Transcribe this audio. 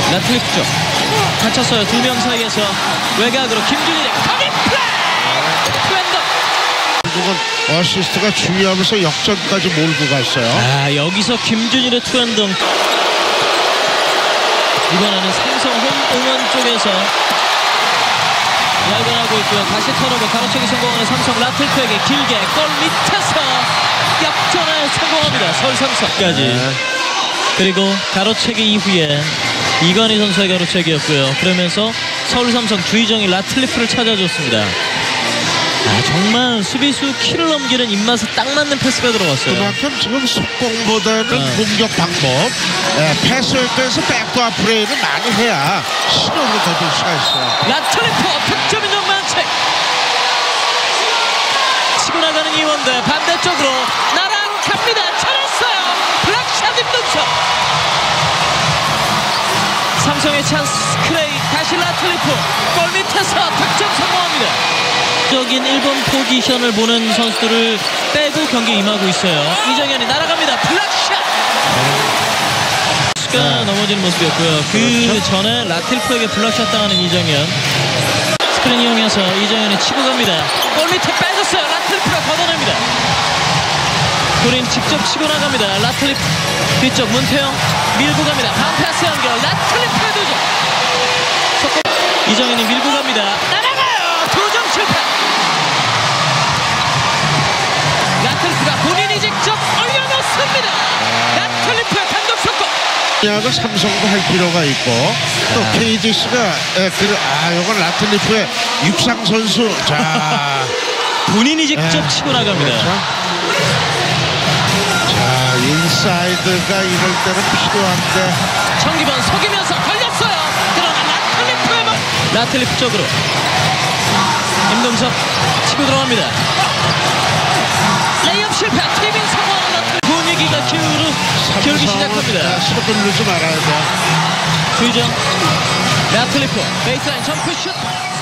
라틀리프 쪽 갇혔어요. 두 명 사이에서 외곽으로 김준일의 커닝 플레이! 투앤더! 결국은 어시스트가 중요하면서 역전까지 몰고 갔어요. 여기서 김준일의 투앤더. 이번에는 삼성 홈 응원 쪽에서 발견하고 있고요. 다시 턴오버 가로채기 성공하는 삼성 라틀프에게 길게 골 밑에서 역전에 성공합니다. 서울 삼성까지. 그리고 가로채기 이후에 이관희 선수의 가로채기였고요. 그러면서 서울 삼성 주희정이 라틀리프를 찾아줬습니다. 정말 수비수 키를 넘기는 입맛에 딱 맞는 패스가 들어갔어요. 그만큼 지금 속공보다는 공격 방법, 패스에서 백도어 플레이를 많이 해야 신호를 거둘 수가 있어요. 라틀리프 득점 인정 만책. 치고 나가는 이원대 반대쪽으로 날아갑니다. 잘했어요. 블락샷 임동석. 삼성의 찬스 크레이 다시 라틀리프 골 밑에서 득점 성공합니다. 적인 1번 포지션을 보는 선수들을 빼고 경기에 임하고 있어요. 이정현이 날아갑니다. 블락샷. 수가 넘어지는 모습이었고요. 그 전에 라틀리프에게 블락샷 당하는 이정현. 스크린 이용해서 이정현이 치고 갑니다. 골 밑에 빼줬어요. 라틀리프가 걷어냅니다. 본인 직접 치고 나갑니다. 라틀리프 뒤쪽 문태영 밀고 갑니다. 반패스 연결 라틀리프의 2점. 이정현이 밀고 갑니다. 날아가요. 2점 실패. 라틀리프가 본인이 직접 올려놓습니다. 라틀리프의 단독 속공. 야가 삼성도 할 필요가 있고 또 KGC가 이건 라틀리프의 육상 선수. 자, 본인이 직접 치고 나갑니다. 그렇죠? 자, 인사이드가 이럴 때는 필요한데. 청기범 속이면서 걸렸어요. 그러나 라틀리프의 볼. 라틀리프 쪽으로 임동석 치고 들어갑니다. 레이업 실패. 티빙 성공하는 라틀리프. 분위기가 기울기 시작합니다. 서두르지 말아야 돼. 주희정 라틀리프 베이스라인 점프슛